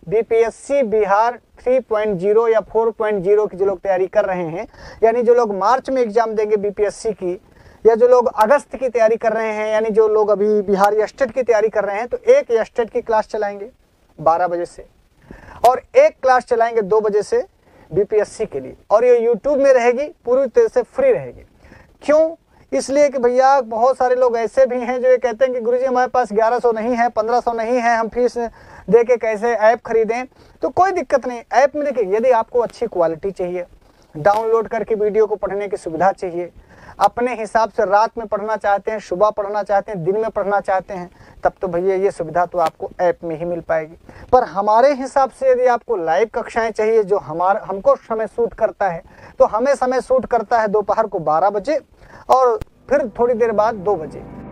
BPSC Bihar 3.0 या 4.0 की जो लोग तैयारी कर रहे हैं, यानी जो लोग मार्च में एग्जाम देंगे बीपीएससी की, या जो लोग अगस्त की तैयारी कर रहे हैं, यानी जो लोग अभी बिहार स्टेट की तैयारी कर रहे हैं, तो एक स्टेट की क्लास चलाएंगे 12 बजे से और एक क्लास चलाएंगे 2 बजे से बीपीएससी के लिए, और ये यूट्यूब में रहेगी, पूरी तरह से फ्री रहेगी। क्यों? इसलिए कि भैया बहुत सारे लोग ऐसे भी हैं जो ये कहते हैं कि गुरुजी हमारे पास 1100 नहीं है, 1500 नहीं है, हम फीस दे के कैसे ऐप खरीदें। तो कोई दिक्कत नहीं, ऐप में देखिए, यदि आपको अच्छी क्वालिटी चाहिए, डाउनलोड करके वीडियो को पढ़ने की सुविधा चाहिए, अपने हिसाब से रात में पढ़ना चाहते हैं, सुबह पढ़ना चाहते हैं, दिन में पढ़ना चाहते हैं, तब तो भैया ये सुविधा तो आपको ऐप में ही मिल पाएगी। पर हमारे हिसाब से यदि आपको लाइव कक्षाएं चाहिए जो हमको समय सूट करता है, तो हमें समय सूट करता है दोपहर को 12 बजे और फिर थोड़ी देर बाद 2 बजे।